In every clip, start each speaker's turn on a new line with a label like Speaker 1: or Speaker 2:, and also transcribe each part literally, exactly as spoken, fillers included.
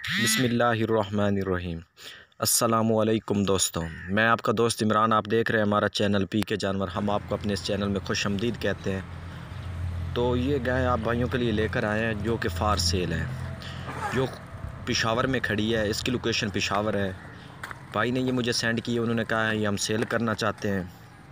Speaker 1: बिस्मिल्लाहिर्रहमानिर्रहीम। अस्सलामुअलैकुम दोस्तों, मैं आपका दोस्त इमरान। आप देख रहे हैं हमारा चैनल पी के जानवर। हम आपको अपने इस चैनल में खुशामदीद कहते हैं। तो ये गाय आप भाइयों के लिए लेकर आए हैं जो कि फार सेल है, जो पेशावर में खड़ी है। इसकी लोकेशन पेशावर है। भाई ने ये मुझे सेंड किए, उन्होंने कहा है ये हम सेल करना चाहते हैं।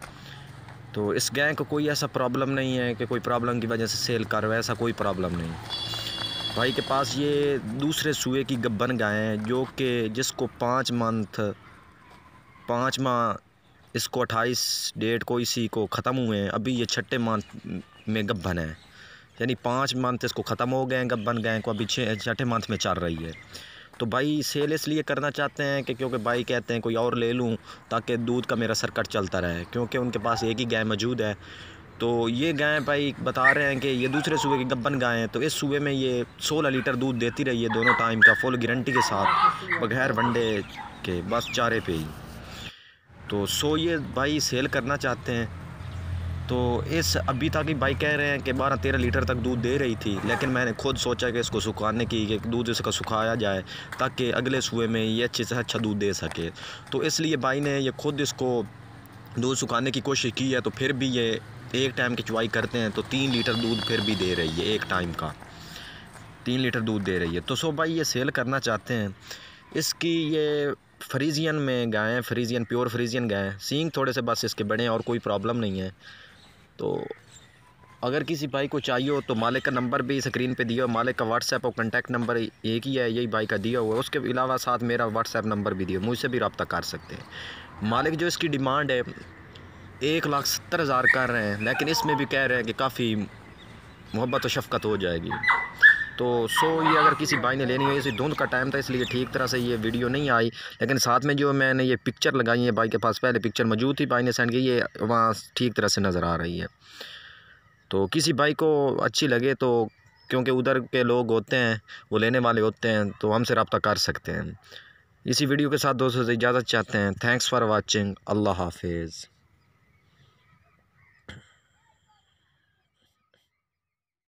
Speaker 1: तो इस गाय को कोई ऐसा प्रॉब्लम नहीं है कि कोई प्रॉब्लम की वजह से सेल कर रहा है, ऐसा कोई प्रॉब्लम नहीं। भाई के पास ये दूसरे सूए की गब्बन गाय है जो कि जिसको पाँच मंथ पाँच माह इसको अट्ठाईस डेट को इसी को ख़त्म हुए हैं। अभी ये छठे मंथ में गब्बन है, यानी पाँच मंथ इसको ख़त्म हो गए हैं गब्बन गाय को, अभी छः छठे मंथ में चल रही है। तो भाई सेल इसलिए करना चाहते हैं कि क्योंकि भाई कहते हैं कोई और ले लूँ ताकि दूध का मेरा सर्कट चलता रहे, क्योंकि उनके पास एक ही गाय मौजूद है। तो ये गाय भाई बता रहे हैं कि ये दूसरे सूबे की गब्बन गाय हैं, तो इस सूबे में ये सोलह लीटर दूध देती रही है दोनों टाइम का, फुल गारंटी के साथ, बगैर वनडे के, बस चारे पे ही। तो सो ये भाई सेल करना चाहते हैं। तो इस अभी तक ही भाई कह रहे हैं कि बारह तेरह लीटर तक दूध दे रही थी, लेकिन मैंने खुद सोचा कि इसको सुखाने की, कि दूध इसका सुखाया जाए ताकि अगले सूबे में ये अच्छे से अच्छा दूध दे सके। तो इसलिए भाई ने ये खुद इसको दूध सुखाने की कोशिश की है। तो फिर भी ये एक टाइम की चुवाई करते हैं तो तीन लीटर दूध फिर भी दे रही है, एक टाइम का तीन लीटर दूध दे रही है। तो सो भाई ये सेल करना चाहते हैं। इसकी ये फ्रीजियन में गाय है, फ्रीजियन प्योर फ्रीजियन गाय है। सींग थोड़े से बस इसके बड़े हैं और कोई प्रॉब्लम नहीं है। तो अगर किसी भाई को चाहिए हो तो मालिक का नंबर भी स्क्रीन पे दिया हो, मालिक का व्हाट्सएप और कॉन्टैक्ट नंबर एक ही है, यही भाई का दिया हुआ है। उसके अलावा साथ मेरा व्हाट्सएप नंबर भी दिया, मुझसे भी रब्ता कर सकते हैं। मालिक जो इसकी डिमांड है एक लाख सत्तर हज़ार कर रहे हैं, लेकिन इसमें भी कह रहे हैं कि काफ़ी मोहब्बत और शफ़क़त हो जाएगी। तो सो ये अगर किसी भाई ने लेनी हो, इसी धुंध का टाइम था इसलिए ठीक तरह से ये वीडियो नहीं आई, लेकिन साथ में जो मैंने ये पिक्चर लगाई है, भाई के पास पहले पिक्चर मौजूद थी, भाई ने सेंड की, ये वहाँ ठीक तरह से नज़र आ रही है। तो किसी भाई को अच्छी लगे तो, क्योंकि उधर के लोग होते हैं वो लेने वाले होते हैं, तो हमसे रब्ता कर सकते हैं। इसी वीडियो के साथ दोस्तों से इजाज़त चाहते हैं। Thanks for watching. अल्लाह हाफिज़।